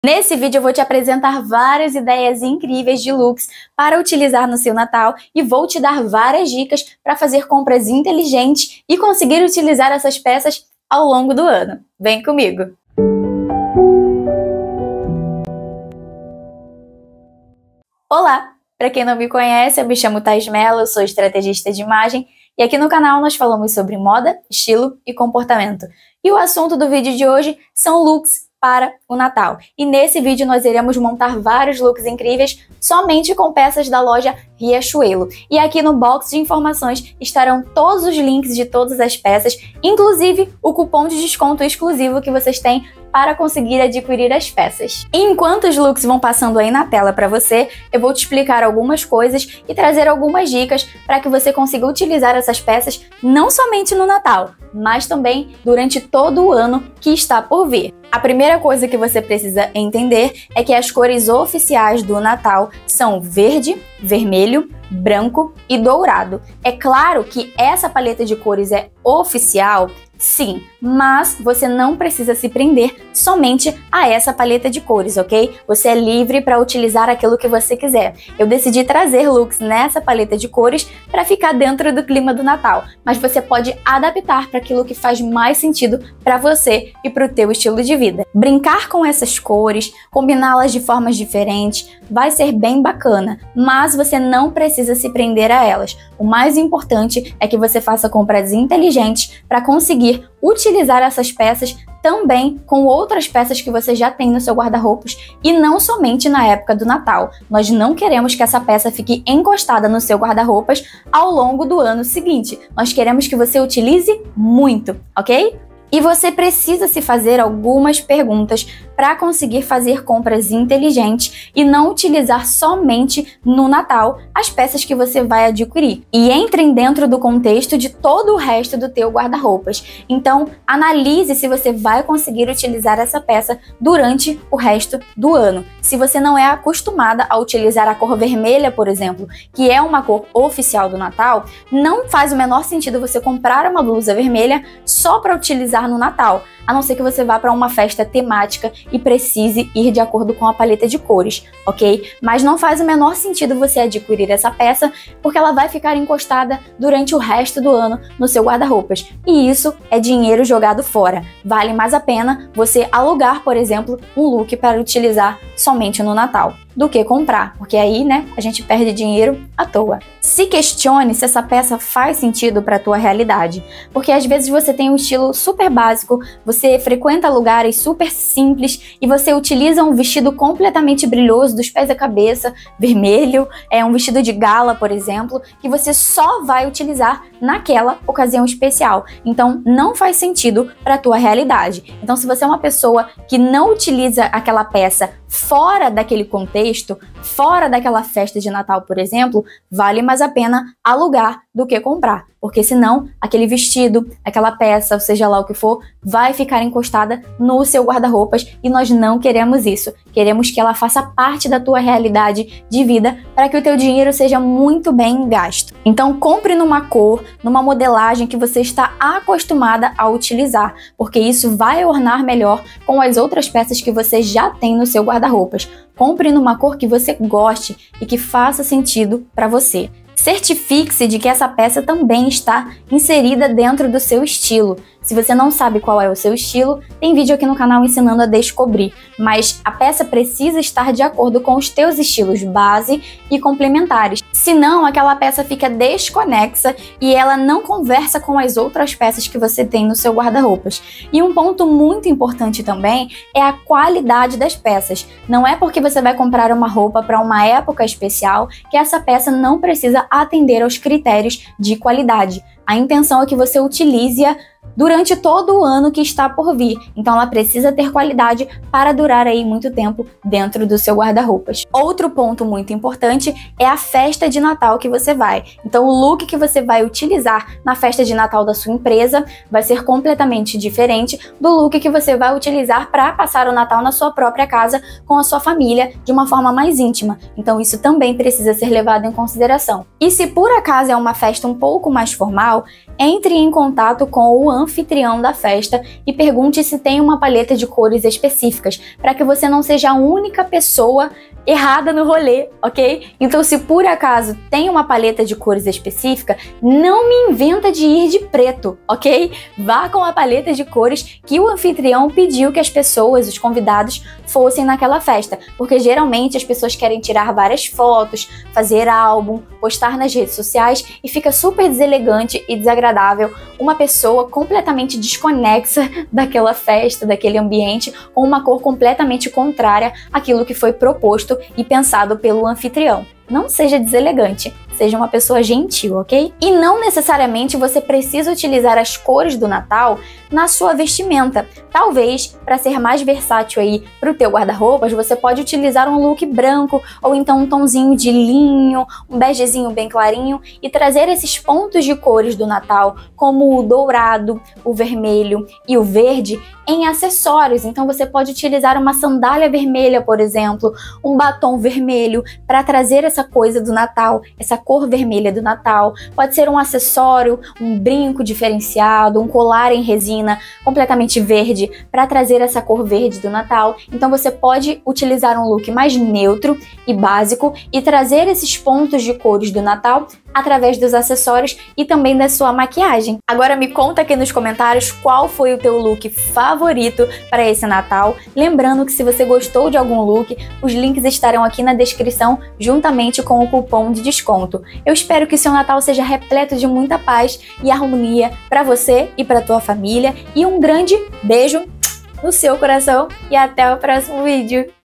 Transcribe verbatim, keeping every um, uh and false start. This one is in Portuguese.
Nesse vídeo eu vou te apresentar várias ideias incríveis de looks para utilizar no seu Natal e vou te dar várias dicas para fazer compras inteligentes e conseguir utilizar essas peças ao longo do ano. Vem comigo! Olá! Para quem não me conhece, eu me chamo Thais Mello, eu sou estrategista de imagem e aqui no canal nós falamos sobre moda, estilo e comportamento. E o assunto do vídeo de hoje são looks para o Natal. E nesse vídeo nós iremos montar vários looks incríveis somente com peças da loja Riachuelo. E aqui no box de informações estarão todos os links de todas as peças, inclusive o cupom de desconto exclusivo que vocês têm para conseguir adquirir as peças. E enquanto os looks vão passando aí na tela para você, eu vou te explicar algumas coisas e trazer algumas dicas para que você consiga utilizar essas peças não somente no Natal, mas também durante todo o ano que está por vir. A primeira coisa que você precisa entender é que as cores oficiais do Natal são verde, vermelho, branco e dourado. É claro que essa paleta de cores é oficial, sim, mas você não precisa se prender somente a essa paleta de cores, ok? Você é livre para utilizar aquilo que você quiser. Eu decidi trazer looks nessa paleta de cores para ficar dentro do clima do Natal, mas você pode adaptar para aquilo que faz mais sentido para você e para o teu estilo de vida. Brincar com essas cores, combiná-las de formas diferentes, vai ser bem bacana, mas você não precisa se prender a elas. O mais importante é que você faça compras inteligentes para conseguir utilizar essas peças também com outras peças que você já tem no seu guarda-roupas e não somente na época do Natal. Nós não queremos que essa peça fique encostada no seu guarda-roupas ao longo do ano seguinte. Nós queremos que você utilize muito, ok? E você precisa se fazer algumas perguntas para conseguir fazer compras inteligentes e não utilizar somente no Natal as peças que você vai adquirir. E entrem dentro do contexto de todo o resto do teu guarda-roupas. Então, analise se você vai conseguir utilizar essa peça durante o resto do ano. Se você não é acostumada a utilizar a cor vermelha, por exemplo, que é uma cor oficial do Natal, não faz o menor sentido você comprar uma blusa vermelha só para utilizar no Natal, a não ser que você vá para uma festa temática e precise ir de acordo com a paleta de cores, ok? Mas não faz o menor sentido você adquirir essa peça porque ela vai ficar encostada durante o resto do ano no seu guarda-roupas. E isso é dinheiro jogado fora. Vale mais a pena você alugar, por exemplo, um look para utilizar somente no Natal do que comprar, porque aí, né, a gente perde dinheiro à toa. Se questione se essa peça faz sentido para a tua realidade, porque às vezes você tem um estilo super básico, você frequenta lugares super simples e você utiliza um vestido completamente brilhoso dos pés à cabeça, vermelho, é um vestido de gala, por exemplo, que você só vai utilizar naquela ocasião especial. Então, não faz sentido para a tua realidade. Então, se você é uma pessoa que não utiliza aquela peça fora daquele contexto, fora daquela festa de Natal, por exemplo, vale mais a pena alugar do que comprar, porque senão aquele vestido, aquela peça, ou seja lá o que for, vai ficar encostada no seu guarda-roupas e nós não queremos isso. Queremos que ela faça parte da tua realidade de vida para que o teu dinheiro seja muito bem gasto. Então compre numa cor, numa modelagem que você está acostumada a utilizar, porque isso vai ornar melhor com as outras peças que você já tem no seu guarda-roupas. Compre numa cor que você goste e que faça sentido para você. Certifique-se de que essa peça também está inserida dentro do seu estilo. Se você não sabe qual é o seu estilo, tem vídeo aqui no canal ensinando a descobrir, mas a peça precisa estar de acordo com os teus estilos base e complementares. Senão, aquela peça fica desconexa e ela não conversa com as outras peças que você tem no seu guarda-roupas. E um ponto muito importante também é a qualidade das peças. Não é porque você vai comprar uma roupa para uma época especial que essa peça não precisa atender aos critérios de qualidade. A intenção é que você utilize-a durante todo o ano que está por vir. Então ela precisa ter qualidade para durar aí muito tempo dentro do seu guarda-roupas. Outro ponto muito importante é a festa de Natal que você vai. Então o look que você vai utilizar na festa de Natal da sua empresa vai ser completamente diferente do look que você vai utilizar para passar o Natal na sua própria casa com a sua família de uma forma mais íntima. Então isso também precisa ser levado em consideração. E se por acaso é uma festa um pouco mais formal, entre em contato com o anfitrião da festa e pergunte se tem uma paleta de cores específicas, para que você não seja a única pessoa errada no rolê, ok? Então, se por acaso tem uma paleta de cores específica, não me inventa de ir de preto, ok? Vá com a paleta de cores que o anfitrião pediu que as pessoas, os convidados, fossem naquela festa, porque geralmente as pessoas querem tirar várias fotos, fazer álbum, postar nas redes sociais e fica super deselegante e desagradável uma pessoa completamente desconexa daquela festa, daquele ambiente, com uma cor completamente contrária àquilo que foi proposto e pensado pelo anfitrião. Não seja deselegante, seja uma pessoa gentil, ok? E não necessariamente você precisa utilizar as cores do Natal na sua vestimenta. Talvez, para ser mais versátil aí para o teu guarda-roupas, você pode utilizar um look branco ou então um tonzinho de linho, um begezinho bem clarinho e trazer esses pontos de cores do Natal, como o dourado, o vermelho e o verde, em acessórios. Então você pode utilizar uma sandália vermelha, por exemplo, um batom vermelho para trazer essa coisa do Natal, essa cor vermelha do Natal. Pode ser um acessório, um brinco diferenciado, um colar em resina completamente verde para trazer essa cor verde do Natal. Então você pode utilizar um look mais neutro e básico e trazer esses pontos de cores do Natal através dos acessórios e também da sua maquiagem. Agora me conta aqui nos comentários qual foi o teu look favorito para esse Natal. Lembrando que se você gostou de algum look, os links estarão aqui na descrição juntamente com o cupom de desconto. Eu espero que o seu Natal seja repleto de muita paz e harmonia para você e para tua família. E um grande beijo no seu coração e até o próximo vídeo.